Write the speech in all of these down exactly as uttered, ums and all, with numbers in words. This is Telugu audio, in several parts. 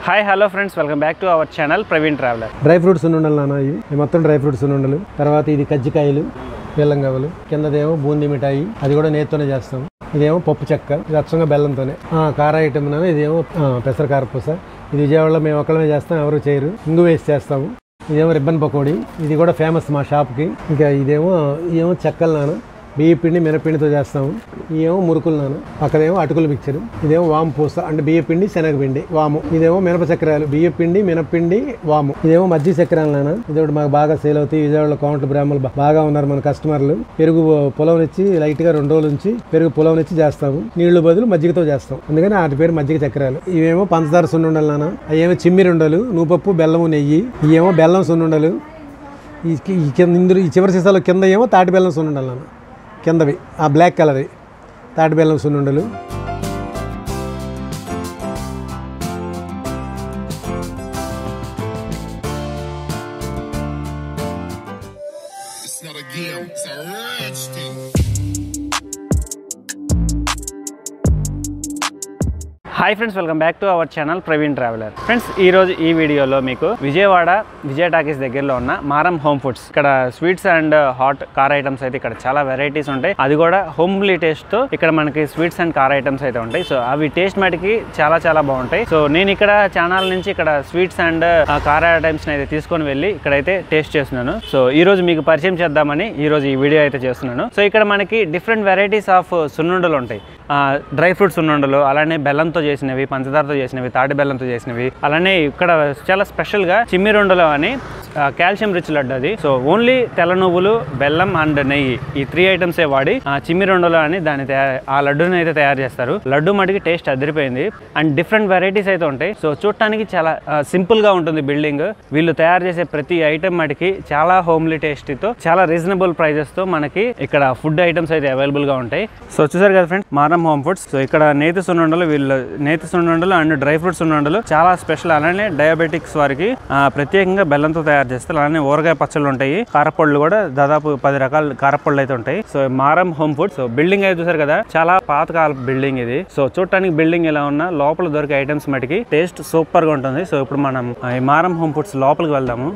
Hi hello friends, welcome back to our channel Praveen traveller. Dry fruits ఉండాలి నాన్న, ఇవి మొత్తం డ్రై ఫ్రూట్స్ ఉండలు. తర్వాత ఇది కజ్జికాయలు, బెల్లం గవ్వలు, కిందదేమో బూందీ మిఠాయి, అది కూడా నేతితోనే చేస్తాం. ఇదేమో పప్పు చెక్క, ఇది అచ్చంగా బెల్లంతోనే. కార ఐటమ్ ఇదేమో పెసర కారపూస. ఇది విజయవాడలో మేము ఒక్కడమే చేస్తాం, ఎవరు చేయరు. ఇంగు వేసి చేస్తాము. ఇదేమో రిబ్బన్ పకోడీ, ఇది కూడా ఫేమస్ మా షాప్కి. ఇంకా ఇదేమో ఇదేమో చెక్కలు నాన్న, బియ్య పిండి మినపిండితో చేస్తాము. ఇదేమో మురుకులు నాన్న, అక్కడేమో అటుకులు మిక్చరు. ఇదేమో వాము పూస అంటే బియ్య పిండి శనగపిండి వాము. ఇదేమో మినప చక్రాలు, బియ్య పిండి మినపిండి వాము. ఇదేమో మజ్జి చక్రాలు నాన్న, ఇది మాకు బాగా సేల్ అవుతాయి. విజయవాడలో కౌంటర్ బ్రాహ్మణులు బాగా ఉన్నారు మన కస్టమర్లు. పెరుగు పొలవనిచ్చి లైట్ గా రెండు రోజుల నుంచి పెరుగు పొలవనిచ్చి చేస్తాము. నీళ్లు బదులు మజ్జిగతో చేస్తాం, అందుకని వాటి పేరు మజ్జిగ చక్రాలు. ఇవేమో పంచదార సున్నుండలు నాన్న, అవేమో చిమ్మిరుండలు, నూపప్పు, బెల్లము, నెయ్యి. ఇవేమో బెల్లం సున్నుండలు. ఈ కింద ఇందులో ఈ చివరి సీసాలో కింద ఏమో తాటి బెల్లం సున్నుండలు నాన్న, కిందవి ఆ బ్లాక్ కలర్ తాటి బెల్లం సున్నుండలు. Hi friends, welcome back to our channel Praveen traveller. Friends, ఈ రోజు ఈ వీడియోలో మీకు విజయవాడ విజయ టాకీస్ దగ్గరలో ఉన్న మారం హోమ్ ఫుడ్స్, ఇక్కడ స్వీట్స్ అండ్ హాట్ కార్ ఐటమ్స్ అయితే ఇక్కడ చాలా వెరైటీస్ ఉంటాయి. అది కూడా హోమ్లీ టేస్ట్ తో ఇక్కడ మనకి స్వీట్స్ అండ్ కార్ ఐటమ్స్ అయితే ఉంటాయి. సో అవి టేస్ట్ మటుకి చాలా చాలా బాగుంటాయి. సో నేను ఇక్కడ ఛానల్ నుంచి ఇక్కడ స్వీట్స్ అండ్ కార్ ఐటమ్స్ అయితే తీసుకొని వెళ్ళి ఇక్కడైతే టేస్ట్ చేస్తున్నాను. సో ఈ రోజు మీకు పరిచయం చేద్దామని ఈ రోజు ఈ వీడియో అయితే చేస్తున్నాను. సో ఇక్కడ మనకి డిఫరెంట్ వెరైటీస్ ఆఫ్ సున్నుండలు ఉంటాయి. డ్రై ఫ్రూట్స్ సున్నుండలు, అలానే బెల్లంతో చేసినవి, పంచదారతో చేసినవి, తాటి బెల్లంతో చేసినవి, అలానే ఇక్కడ చాలా స్పెషల్ గా చిమ్మిరుండలు అని కాల్షియం రిచ్ లడ్డు అది. సో ఓన్లీ తెల్ల నువ్వులు, బెల్లం అండ్ నెయ్యి ఈ త్రీ ఐటమ్స్ ఏ వాడి చిమ్మిరుండలు అని దాన్ని ఆ లడ్డుని అయితే తయారు చేస్తారు. లడ్డు మటుకి టేస్ట్ అదిరిపోయింది. అండ్ డిఫరెంట్ వెరైటీస్ అయితే ఉంటాయి. సో చూడటానికి చాలా సింపుల్ గా ఉంటుంది బిల్డింగ్. వీళ్ళు తయారు చేసే ప్రతి ఐటమ్ మటుకి చాలా హోమ్లీ టేస్ట్ తో, చాలా రీజనబుల్ ప్రైజెస్ తో మనకి ఇక్కడ ఫుడ్ ఐటమ్స్ అయితే అవైలబుల్ గా ఉంటాయి. సో చూసారు కదా ఫ్రెండ్స్, మారం హోమ్ ఫుడ్స్. సో ఇక్కడ నేతి సున్నుండలు, వీళ్ళు నేతి సున్నుండలు అండ్ డ్రై ఫ్రూట్ సున్నుండలు చాలా స్పెషల్. అలానే డయాబెటిక్స్ వారికి ప్రత్యేకంగా బెల్లంతో తయారు చేస్తారు. అలానే ఊరగాయ పచ్చళ్ళు ఉంటాయి. కారపళ్ళు కూడా దాదాపు పది రకాల కారపళ్ళు అయితే ఉంటాయి. సో మారం హోమ్ ఫుడ్స్. సో బిల్డింగ్ అయితే చూసారు కదా, చాలా పాతకాల బిల్డింగ్ ఇది. సో చూడటానికి బిల్డింగ్ ఎలా ఉన్నా లోపల దొరికే ఐటమ్స్ మటుకి టేస్ట్ సూపర్ గా ఉంటుంది. సో ఇప్పుడు మనం ఈ మారం హోమ్ ఫుడ్స్ లోపలికి వెళ్దాము.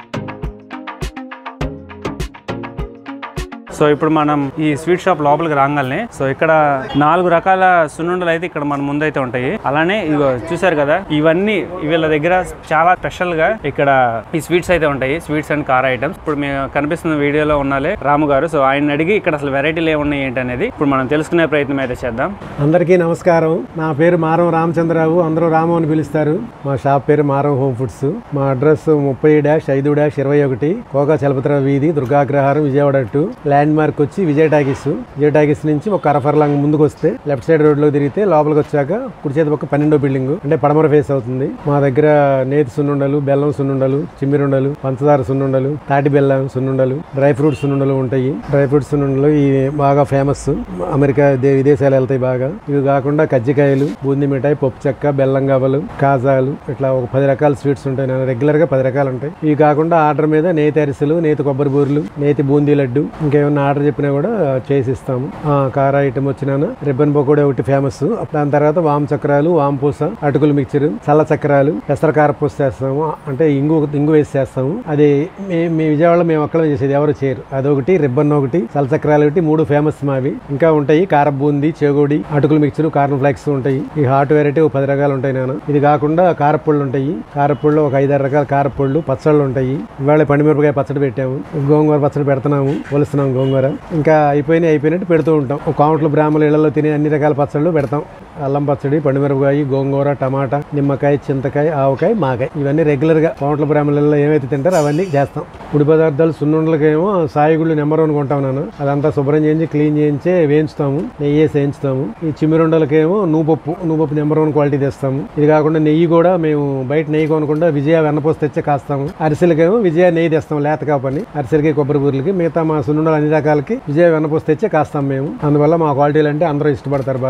సో ఇప్పుడు మనం ఈ స్వీట్ షాప్ లోపలికి రాగానే సో ఇక్కడ నాలుగు రకాల సున్నుండలు అయితే ఇక్కడ మన ముందైతే ఉంటాయి. అలానే ఇగో చూసారు కదా, ఇవన్నీ వీళ్ళ దగ్గర చాలా స్పెషల్ గా ఇక్కడ ఈ స్వీట్స్ అయితే ఉంటాయి, స్వీట్స్ అండ్ కార్ ఐటమ్స్. ఇప్పుడు మేము కనిపిస్తున్న వీడియోలో ఉన్నాలే రాము గారు. సో ఆయన అడిగి ఇక్కడ అసలు వెరైటీలు ఏమున్నాయి ఏంటి అనేది ఇప్పుడు మనం తెలుసుకునే ప్రయత్నం అయితే చేద్దాం. అందరికీ నమస్కారం. నా పేరు మారం రామచంద్రరావు, అందరూ రాము అని పిలుస్తారు. మా షాప్ పేరు మారం హోమ్ ఫుడ్స్. మా అడ్రస్ ముప్పై డాష్ ఐదు డాష్ ఇరవై ఒకటి కోకా చలపతిరావు వీధి, Durga Agraharam, Vijayawada two. Landmark వచ్చి విజయ టాకీస్. విజయ టాకీస్ నుంచి ఒక అరఫర్లాంగ్ ముందుకు వస్తే లెఫ్ట్ సైడ్ రోడ్ లో తిరిగితే లోపలికి వచ్చాక కుడి చేతి పక్క పన్నెండో బిల్డింగ్ అంటే పడమర ఫేస్ అవుతుంది. మా దగ్గర నేతి సున్నుండలు, బెల్లం సున్నుండలు, చిమ్మిరుండలు, పంచదార సున్నుండలు, తాటి బెల్లం సున్నుండలు, డ్రై ఫ్రూట్ సున్నుండలు ఉంటాయి. డ్రై ఫ్రూట్ సున్నుండలు ఇవి బాగా ఫేమస్, అమెరికా విదేశాలు వెళ్తాయి బాగా. ఇవి కాకుండా కజ్జికాయలు, బూందీ మిఠాయి, పప్పు చెక్క, బెల్లం గవ్వలు, కాజాలు, ఇట్లా ఒక పది రకాల స్వీట్స్ ఉంటాయి. నేను రెగ్యులర్ గా పది రకాలు ఉంటాయి. ఇవి కాకుండా ఆర్డర్ మీద నేతి అరిసెలు, నేతి కొబ్బరి బూరెలు, నేతి బూందీ లడ్డు, ఇంకేమన్నా ఆర్డర్ చెప్పినా కూడా చేసి ఇస్తాము. కార ఐటమ్ వచ్చినా రిబ్బన్ పకోడీ ఒకటి ఫేమస్. దాని తర్వాత వామ చక్రాలు, వామ పూస, అటుకులు మిక్చర్, చల్ల చక్రాలు, పెసర కారపూస చేస్తాము. అంటే ఇంగు ఇంగు వేసి చేస్తాము. అది మీ విజయవాడలో మేము ఒక్కడే చేసేది, ఎవరు చేయరు. అదొకటి, రిబ్బన్ ఒకటి, చల్ల చక్రాలు ఒకటి, మూడు ఫేమస్ మావి. ఇంకా ఉంటాయి కార బూందీ, చెగోడి, అటుకులు మిక్చర్, కార్న్ ఫ్లాక్స్ ఉంటాయి. ఈ హాట్ వెరైటీ ఒక పది రకాలు ఉంటాయి నాన్న. ఇది కాకుండా కారపళ్ళు ఉంటాయి. కారపళ్ళు ఒక ఐదారు రకాల కారపళ్ళు, పచ్చళ్ళు ఉంటాయి. ఇవాళ పండుమిరపకాయ పచ్చడి పెట్టాము, గోంగూర పచ్చడి పెడుతున్నాము, వలుస్తున్నాము గోంగూర. ఇంకా అయిపోయినాయి అయిపోయినట్టు పెడుతూ ఉంటాం. కౌంటర్లు బ్రాహ్మణుల ఇళ్లలో తినే అన్ని రకాల పచ్చళ్ళు పెడతాం. అల్లం పచ్చడి, పండుమిరపకాయ, గోంగూర, టమాటా, నిమ్మకాయ, చింతకాయ, ఆవకాయ, మాకాయ, ఇవన్నీ రెగ్యులర్ గా కౌంటర్ల బ్రాహ్మణులలో ఏమైతే తింటారో అవన్నీ చేస్తాం. పొడి పదార్థాలు సున్నుండలకేమో సాయిగుళ్ళు నెంబర్ వన్ కొంటాం నాన్న. అదంతా శుభ్రం చేయించి క్లీన్ చేయించే వేయించుతాము, నెయ్యి వేసి వేయించుతాము. ఈ చిమ్మిరుండలకేమో నూపప్పు నూపప్పు నెంబర్ వన్ క్వాలిటీ తెస్తాము. ఇది కాకుండా నెయ్యి కూడా మేము బయట నెయ్యి కొనకుండా విజయ వెన్నపోసి తెచ్చే కాస్తాము. అరిసెలకేమో విజయ నెయ్యి తెస్తాం, లేత కాపని అరిసెలకి, కొబ్బరి బూరెలకి. మిగతా మా సున్నుండలు అన్ని రకాలకి విజయ వెన్నపోసి తెచ్చే కాస్తాం మేము. అందువల్ల మా క్వాలిటీలు అంటే అందరూ ఇష్టపడతారు బాగా.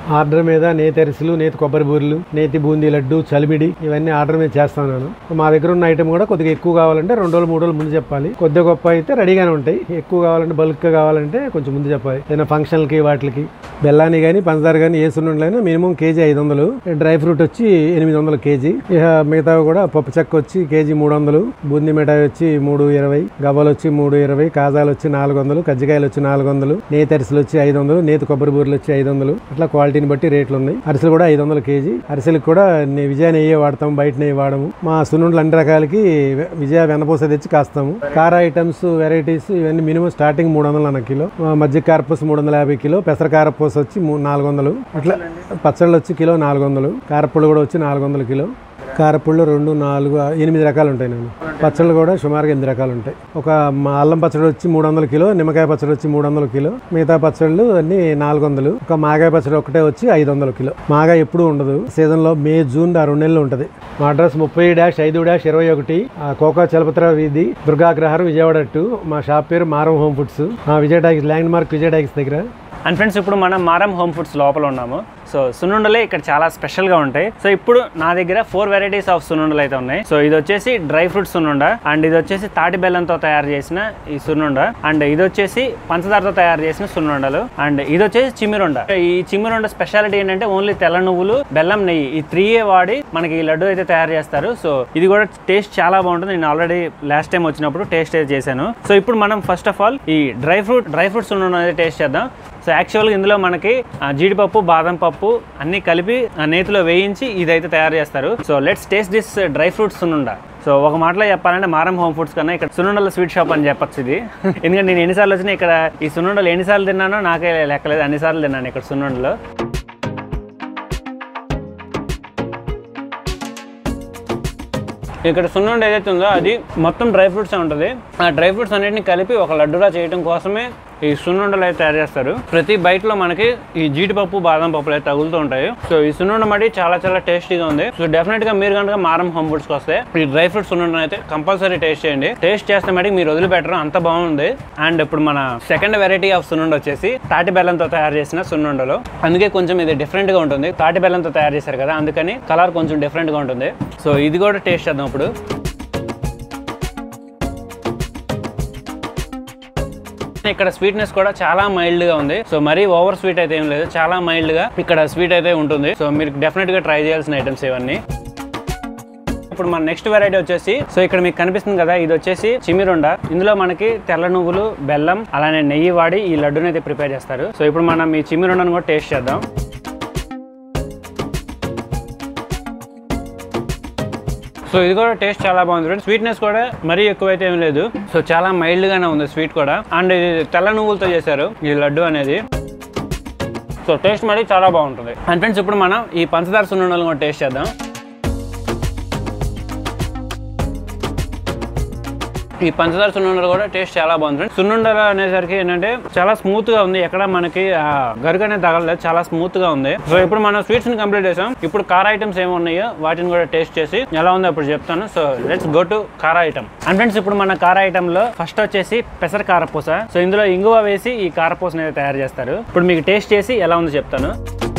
ఆర్డర్ మీద నేతి అరిసెలు, నేతి కొబ్బరి బూరెలు, నేతి బూందీ లడ్డు, చలిమిడి ఇవన్నీ ఆర్డర్ మీద చేస్తాను. మా దగ్గర ఉన్న ఐటమ్ కూడా కొద్దిగా ఎక్కువ కావాలంటే రెండు రోజులు మూడు రోజులు ముందు చెప్పాలి. కొద్దిగా గొప్ప అయితే రెడీగానే ఉంటాయి. ఎక్కువ కావాలంటే బల్క్గా కావాలంటే కొంచెం ముందు చెప్పాలి. ఏదైనా ఫంక్షన్లకి వాటికి బెల్లాన్ని కానీ పంచదార కానీ ఏ సున్నుండలైనా మినిమం కేజీ ఐదు వందలు, డ్రై ఫ్రూట్ వచ్చి ఎనిమిది వందలు కేజీ, ఇక మిగతా కూడా పప్పు చెక్క వచ్చి కేజీ మూడు వందలు, బూందీ మిఠాయి వచ్చి మూడు ఇరవై, గవ్వలు వచ్చి మూడు ఇరవై, కాజాలు వచ్చి నాలుగు వందలు, కజ్జికాయలు వచ్చి నాలుగు వందలు, నేతి అరిసెలు వచ్చి ఐదు వందలు, నేతి కొబ్బరి బూరెలు వచ్చి ఐదు వందలు. అట్లా క్వాలిటీని బట్టి రేట్లు ఉన్నాయి. అరిసెలు కూడా ఐదు వందలు కేజీ. అరిసెలకు కూడా విజయ నెయ్యి వాడతాం, బయట నెయ్యి వాడము. మా సున్నుండలు అన్ని రకాలకి విజయ వెన్నపూస తెచ్చి కాస్తాము. కార ఐటమ్స్ వెరైటీస్ ఇవన్నీ మినిమం స్టార్టింగ్ మూడు వందలు అన్న కిలో, మజ్జిగ కారపూస మూడు వందల యాభై కిలో, పెసర కారపూస వచ్చి నాలుగు వందలు. అట్లా పచ్చళ్ళు వచ్చి కిలో నాలుగు వందలు, కారపుళ్ళు కూడా వచ్చి నాలుగు వందలు కిలో. కారపుళ్ళు రెండు నాలుగు ఎనిమిది రకాలు ఉంటాయి. నేను పచ్చళ్ళు కూడా సుమారుగా ఎనిమిది రకాలు ఉంటాయి. ఒక అల్లం పచ్చడి వచ్చి మూడు వందల కిలో, నిమ్మకాయ పచ్చడి వచ్చి మూడు వందల కిలో, మిగతా పచ్చళ్ళు అన్ని నాలుగు వందలు. ఒక మాగాయ పచ్చడి ఒకటే వచ్చి ఐదు వందల కిలో. మాగాయ ఎప్పుడు ఉండదు, సీజన్లో మే జూన్ ఆ రెండు నెలలు ఉంటుంది. మా అడ్రస్ ముప్పై డాష్ ఐదు డాష్ ఇరవై ఒకటి కోకా చలపతిరావు వీధి, దుర్గా అగ్రహారం, విజయవాడ టూ. మా షాప్ పేరు మారం హోమ్ ఫుడ్స్. మా Vijaya talkies landmark Vijaya talkies దగ్గర. అండ్ ఫ్రెండ్స్, ఇప్పుడు మనం మారం హోమ్ ఫుడ్స్ లోపల ఉన్నాము. సో సున్నుండలే ఇక్కడ చాలా స్పెషల్గా ఉంటాయి. సో ఇప్పుడు నా దగ్గర ఫోర్ వెరైటీస్ ఆఫ్ సున్నుండలు అయితే ఉన్నాయి. సో ఇది వచ్చేసి డ్రై ఫ్రూట్ సున్నుండ, అండ్ ఇది వచ్చేసి తాటి బెల్లంతో తయారు చేసిన ఈ సున్నుండ, అండ్ ఇది వచ్చేసి పంచదారతో తయారు చేసిన సున్నుండలు, అండ్ ఇది వచ్చేసి చిమ్మిరుండ. ఈ చిమ్మిరుండ స్పెషాలిటీ ఏంటంటే ఓన్లీ తెల్ల నువ్వులు, బెల్లం, నెయ్యి ఈ త్రీ ఏ వాడి మనకి ఈ లడ్డు అయితే తయారు చేస్తారు. సో ఇది కూడా టేస్ట్ చాలా బాగుంటుంది. నేను ఆల్రెడీ లాస్ట్ టైం వచ్చినప్పుడు టేస్ట్ అయితే చేశాను. సో ఇప్పుడు మనం ఫస్ట్ ఆఫ్ ఆల్ ఈ డ్రై ఫ్రూట్ డ్రై ఫ్రూట్ సున్నుండ అనేది టేస్ట్ చేద్దాం. సో యాక్చువల్గా ఇందులో మనకి జీడిపప్పు, బాదం పప్పు అన్ని కలిపి నేతిలో వేయించి ఇదైతే తయారు చేస్తారు. So let's taste this dry fruits సున్నుండ. సో ఒక మాటలో చెప్పాలంటే మారం హోమ్ ఫుడ్స్ కన్నా ఇక్కడ సున్నుండల స్వీట్ షాప్ అని చెప్పచ్చు ఇది. ఎందుకంటే నేను ఎన్నిసార్లు వచ్చినా ఇక్కడ ఈ సున్నుండలు ఎన్నిసార్లు తిన్నానో నాకే లెక్కలేదు, అన్నిసార్లు తిన్నాను ఇక్కడ సున్నుండలో. ఇక్కడ సున్నుండ ఏదైతే ఉందో అది మొత్తం డ్రై ఫ్రూట్స్ ఉంటుంది. ఆ డ్రై ఫ్రూట్స్ అన్నిటిని కలిపి ఒక లడ్డులా చేయడం కోసమే ఈ సున్నుండలు అయితే తయారు చేస్తారు. ప్రతి బయటలో మనకి ఈ జీడిపప్పు, బాదం పప్పులు అయితే తగులుతూ ఉంటాయి. సో ఈ సున్నుండ మడి చాలా చాలా టేస్టీగా ఉంది. సో డెఫినెట్ గా మీరు కనుక మారం హోమ్ ఫుడ్స్ కి వస్తే ఈ డ్రై ఫ్రూట్ సున్నుండ అయితే కంపల్సరీ టేస్ట్ చేయండి. టేస్ట్ చేస్తే మడి మీరు వదిలిపెట్టరు, అంత బాగుంది. అండ్ ఇప్పుడు మన సెకండ్ వెరైటీ ఆఫ్ సున్నుండ వచ్చేసి తాటి బెల్లంతో తయారు చేసిన సున్నుండలు. అందుకే కొంచెం ఇది డిఫరెంట్ గా ఉంటుంది. తాటి బెల్లంతో తయారు చేశారు కదా, అందుకని కలర్ కొంచెం డిఫరెంట్ గా ఉంటుంది. సో ఇది కూడా టేస్ట్ చేద్దాం ఇప్పుడు. ఇక్కడ స్వీట్నెస్ కూడా చాలా మైల్డ్ గా ఉంది. సో మరీ ఓవర్ స్వీట్ అయితే ఏం లేదు, చాలా మైల్డ్ గా ఇక్కడ స్వీట్ అయితే ఉంటుంది. సో మీరు డెఫినెట్ గా ట్రై చేయాల్సిన ఐటమ్స్ ఇవన్నీ. ఇప్పుడు మన నెక్స్ట్ వెరైటీ వచ్చేసి, సో ఇక్కడ మీకు కనిపిస్తుంది కదా, ఇది వచ్చేసి చిమ్మిరుండ. ఇందులో మనకి తెల్ల నువ్వులు, బెల్లం అలానే నెయ్యి వాడి ఈ లడ్డుని అయితే ప్రిపేర్ చేస్తారు. సో ఇప్పుడు మనం ఈ చిమ్మిరుండను కూడా టేస్ట్ చేద్దాం. సో ఇది కూడా టేస్ట్ చాలా బాగుంది ఫ్రెండ్స్. స్వీట్నెస్ కూడా మరీ ఎక్కువైతే ఏం లేదు. సో చాలా మైల్డ్ గానే ఉంది స్వీట్ కూడా. అండ్ ఇది తెల్ల నువ్వులతో చేశారు ఈ లడ్డు అనేది. సో టేస్ట్ మరి చాలా బాగుంటుంది. అండ్ ఫ్రెండ్స్ ఇప్పుడు మనం ఈ పంచదార సున్నుండలు కూడా టేస్ట్ చేద్దాం. ఈ పంచదార సున్నుండలు కూడా టేస్ట్ చాలా బాగుంది. సున్నుండలు అనేసరికి ఏంటంటే చాలా స్మూత్ గా ఉంది, ఎక్కడ మనకి గరుగు అనేది తగలలేదు, చాలా స్మూత్ గా ఉంది. సో ఇప్పుడు మనం స్వీట్స్ ని కంప్లీట్ చేసాం. ఇప్పుడు కార ఐటమ్స్ ఏమి ఉన్నాయో వాటిని కూడా టేస్ట్ చేసి ఎలా ఉందో అప్పుడు చెప్తాను. సో లెట్స్ గో టు కార ఐటమ్. అండ్ ఫ్రెండ్స్ ఇప్పుడు మన కార ఐటమ్ లో ఫస్ట్ వచ్చేసి పెసర కారపూస. సో ఇందులో ఇంగువ వేసి ఈ కారపూసని అయితే తయారు చేస్తారు. ఇప్పుడు మీకు టేస్ట్ చేసి ఎలా ఉందో చెప్తాను.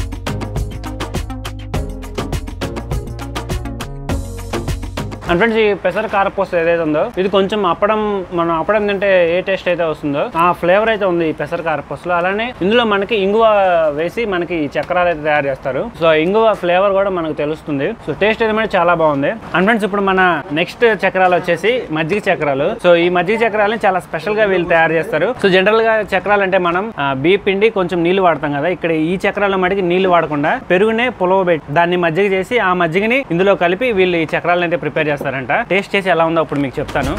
అండ్ ఫ్రెండ్స్ ఈ పెసర కారపూస ఏదైతే ఉందో ఇది కొంచెం అప్పడం, మనం అప్పడం తింటే ఏ టేస్ట్ అయితే వస్తుందో ఆ ఫ్లేవర్ అయితే ఉంది ఈ పెసర కారపూసలో. అలానే ఇందులో మనకి ఇంగువ వేసి మనకి చక్రాలు అయితే తయారు చేస్తారు. సో ఇంగువ ఫ్లేవర్ కూడా మనకు తెలుస్తుంది. సో టేస్ట్ అయితే మనకి చాలా బాగుంది. అండ్ ఫ్రెండ్స్ ఇప్పుడు మన నెక్స్ట్ చక్రాలు వచ్చేసి మజ్జిగ చక్రాలు. సో ఈ మజ్జిగ చక్రాలని చాలా స్పెషల్ గా వీళ్ళు తయారు చేస్తారు. సో జనరల్ గా చక్రాలు అంటే మనం బియ్య పిండి కొంచెం నీళ్లు వాడతాం కదా, ఇక్కడ ఈ చక్రాల మటుకి నీళ్లు వాడకుండా పెరుగునే పులవబెట్టి దాన్ని మజ్జిగ చేసి ఆ మజ్జిగని ఇందులో కలిపి వీళ్ళు ఈ చక్రాలను అయితే ప్రిపేర్ చేస్తారు. టేస్ట్ చేసి ఎలా ఉందో అప్పుడు మీకు చెప్తాను.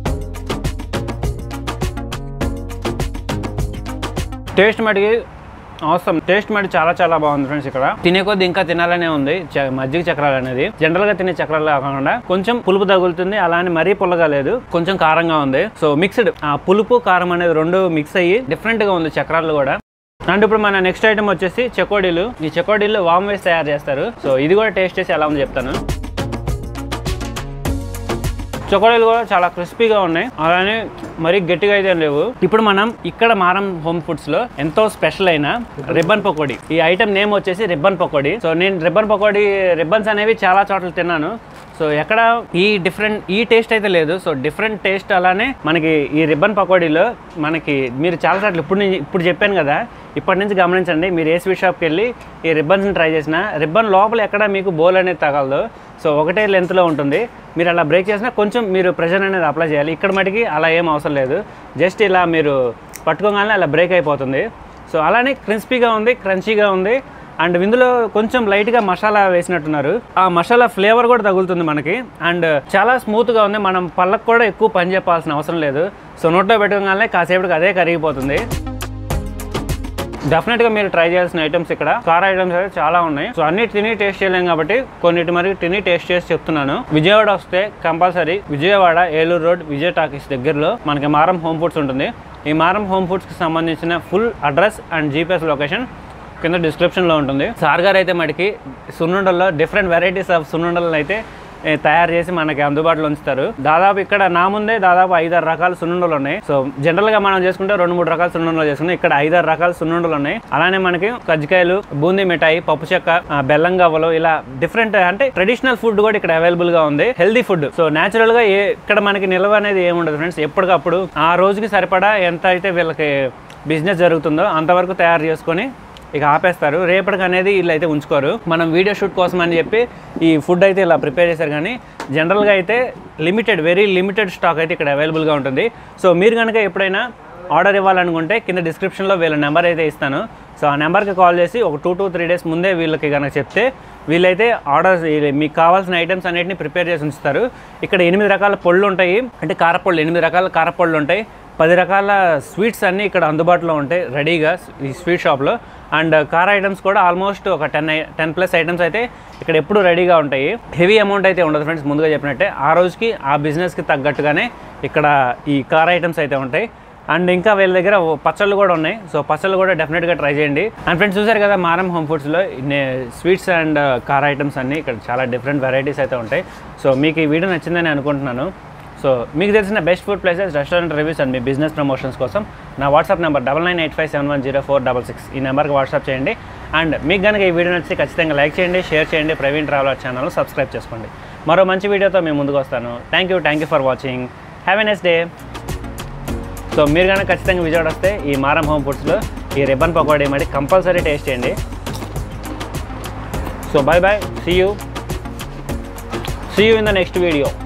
టేస్ట్ మటుకి అవసరం, టేస్ట్ మటుకు చాలా చాలా బాగుంది ఫ్రెండ్స్. ఇక్కడ తినే కొద్ది ఇంకా తినాలనే ఉంది మజ్జిగ చక్రాలు అనేది. జనరల్ గా తినే చక్రాలు కాకుండా కొంచెం పులుపు తగులుతుంది, అలానే మరీ పుల్లగా లేదు, కొంచెం కారంగా ఉంది. సో మిక్స్డ్ ఆ పులుపు కారం అనేది రెండు మిక్స్ అయ్యి డిఫరెంట్ గా ఉంది చక్రాలు కూడా. అండ్ ఇప్పుడు మన నెక్స్ట్ ఐటమ్ వచ్చేసి చెకోడీలు. ఈ చెకోడీలు వామ్ వేసి తయారు చేస్తారు. సో ఇది కూడా టేస్ట్ చేసి ఎలా ఉందో చెప్తాను. చకోడీలు కూడా చాలా క్రిస్పీగా ఉన్నాయి, అలానే మరీ గట్టిగా అయితే లేవు. ఇప్పుడు మనం ఇక్కడ మారం హోమ్ ఫుడ్స్ లో ఎంతో స్పెషల్ అయిన రిబ్బన్ పకోడీ, ఈ ఐటమ్ నేమ్ వచ్చేసి రిబ్బన్ పకోడీ. సో నేను రిబ్బన్ పకోడీ రిబ్బన్స్ అనేవి చాలా చోట్ల తిన్నాను. సో ఎక్కడ ఈ డిఫరెంట్ ఈ టేస్ట్ అయితే లేదు. సో డిఫరెంట్ టేస్ట్ అలానే మనకి ఈ రిబ్బన్ పకోడీలో మనకి మీరు చాలా సార్లు ఇప్పుడు ఇప్పుడు చెప్పాను కదా, ఇప్పటి నుంచి గమనించండి. మీరు ఏ స్వీట్ షాప్కి వెళ్ళి ఈ రిబ్బన్స్ని ట్రై చేసినా రిబ్బన్ లోపల ఎక్కడ మీకు బోల్ అనేది తగలదు. సో ఒకటే లెంత్లో ఉంటుంది. మీరు అలా బ్రేక్ చేసినా కొంచెం మీరు ప్రెషర్ అనేది అప్లై చేయాలి. ఇక్కడ మటుకి అలా ఏం అవసరం లేదు. జస్ట్ ఇలా మీరు పట్టుకోగానే అలా బ్రేక్ అయిపోతుంది. సో అలానే క్రిస్పీగా ఉంది, క్రంచీగా ఉంది. అండ్ ఇందులో కొంచెం లైట్గా మసాలా వేసినట్టున్నారు. ఆ మసాలా ఫ్లేవర్ కూడా తగులుతుంది మనకి. అండ్ చాలా స్మూత్గా ఉంది. మనం పళ్ళకు కూడా ఎక్కువ పని చెప్పాల్సిన అవసరం లేదు. సో నోట్లో పెట్టుకోగానే కాసేపటికి అదే కరిగిపోతుంది. డెఫినెట్గా మీరు ట్రై చేయాల్సిన ఐటమ్స్ ఇక్కడ కార్ ఐటమ్స్ అయితే చాలా ఉన్నాయి. సో అన్ని తిని టేస్ట్ చేయలేం కాబట్టి కొన్నిటి మరి తిని టేస్ట్ చేసి చెప్తున్నాను. విజయవాడ వస్తే compulsory Vijayawada Eluru road Vijaya talkies దగ్గరలో మనకి మారం హోమ్ ఫుడ్స్ ఉంటుంది. ఈ మారం హోమ్ ఫుడ్స్కి సంబంధించిన full address and GPS location కింద డిస్క్రిప్షన్లో ఉంటుంది. సార్ గారు అయితే మనకి సున్నుండల్లో డిఫరెంట్ వెరైటీస్ ఆఫ్ సున్నుండలను అయితే తయారు చేసి మనకి అందుబాటులో ఉంచుతారు. దాదాపు ఇక్కడ నా ముందే దాదాపు ఐదారు రకాల సున్నుండలు ఉన్నాయి. సో జనరల్ గా మనం చేసుకుంటే రెండు మూడు రకాల సున్నుండలు చేసుకుంటాం. ఇక్కడ ఐదారు రకాల సున్నుండలు ఉన్నాయి. అలానే మనకి కజ్జికాయలు, బూందీ మిఠాయి, పప్పు చెక్క, బెల్లం గవ్వలు, ఇలా డిఫరెంట్ అంటే ట్రెడిషనల్ ఫుడ్ కూడా ఇక్కడ అవైలబుల్ గా ఉంది. Healthy food. సో నేచురల్ గా ఇక్కడ మనకి నిల్వ అనేది ఏముండదు ఫ్రెండ్స్. ఎప్పటికప్పుడు ఆ రోజుకి సరిపడా ఎంత అయితే వీళ్ళకి బిజినెస్ జరుగుతుందో అంతవరకు తయారు చేసుకొని ఇక ఆపేస్తారు. రేపటికి అనేది వీళ్ళు అయితే ఉంచుకోరు. మనం వీడియో షూట్ కోసం అని చెప్పి ఈ ఫుడ్ అయితే ఇలా ప్రిపేర్ చేశారు. కానీ జనరల్గా అయితే లిమిటెడ్, వెరీ లిమిటెడ్ స్టాక్ అయితే ఇక్కడ అవైలబుల్గా ఉంటుంది. సో మీరు కనుక ఎప్పుడైనా ఆర్డర్ ఇవ్వాలనుకుంటే కింద డిస్క్రిప్షన్లో వీళ్ళ నెంబర్ అయితే ఇస్తాను. సో ఆ నెంబర్కి కాల్ చేసి ఒక టూ టూ త్రీ డేస్ ముందే వీళ్ళకి కనుక చెప్తే వీళ్ళైతే ఆర్డర్స్ మీకు కావాల్సిన ఐటమ్స్ అన్నిటిని ప్రిపేర్ చేసి ఉంచుతారు. ఇక్కడ ఎనిమిది రకాల పళ్ళు ఉంటాయి. అంటే కారపళ్ళు, ఎనిమిది రకాల కారపళ్ళు ఉంటాయి. పది రకాల స్వీట్స్ అన్నీ ఇక్కడ అందుబాటులో ఉంటాయి రెడీగా ఈ స్వీట్ షాప్లో. అండ్ కార్ ఐటమ్స్ కూడా ఆల్మోస్ట్ ఒక టెన్ టెన్ ప్లస్ ఐటమ్స్ అయితే ఇక్కడ ఎప్పుడు రెడీగా ఉంటాయి. హెవీ అమౌంట్ అయితే ఉండదు ఫ్రెండ్స్. ముందుగా చెప్పినట్టే ఆ రోజుకి ఆ బిజినెస్కి తగ్గట్టుగానే ఇక్కడ ఈ కార్ ఐటమ్స్ అయితే ఉంటాయి. అండ్ ఇంకా వీళ్ళ దగ్గర పచ్చళ్ళు కూడా ఉన్నాయి. సో పచ్చళ్ళు కూడా డెఫినెట్గా ట్రై చేయండి. అండ్ ఫ్రెండ్స్ చూసారు కదా, మారం హోమ్ ఫుడ్స్లో స్వీట్స్ అండ్ కార్ ఐటమ్స్ అన్నీ ఇక్కడ చాలా డిఫరెంట్ వెరైటీస్ అయితే ఉంటాయి. సో మీకు ఈ వీడియో నచ్చిందని అనుకుంటున్నాను. సో మీకు తెలిసిన best food places, restaurant reviews and మీ బిజినెస్ ప్రమోషన్స్ కోసం నా WhatsApp number double nine eight five seven one zero four double six ఈ నెంబర్కి వాట్సాప్ చేయండి. అండ్ మీకు కనుక ఈ వీడియో నచ్చితే ఖచ్చితంగా లైక్ చేయండి, షేర్ చేయండి. ప్రవీణ్ ట్రావెలర్ ఛానల్ సబ్స్క్రైబ్ చేసుకోండి. మరో మంచి వీడియోతో మేము ముందుకు వస్తాను. Thank you thank you for watching. Have a nice day. So మీరు కనుక ఖచ్చితంగా విజయవాడ వస్తే ఈ మారం హోమ్ ఫుడ్స్లో ఈ రిబ్బన్ పకోడీ మరి కంపల్సరీ టేస్ట్ చేయండి. So bye bye, see you see you in the next video.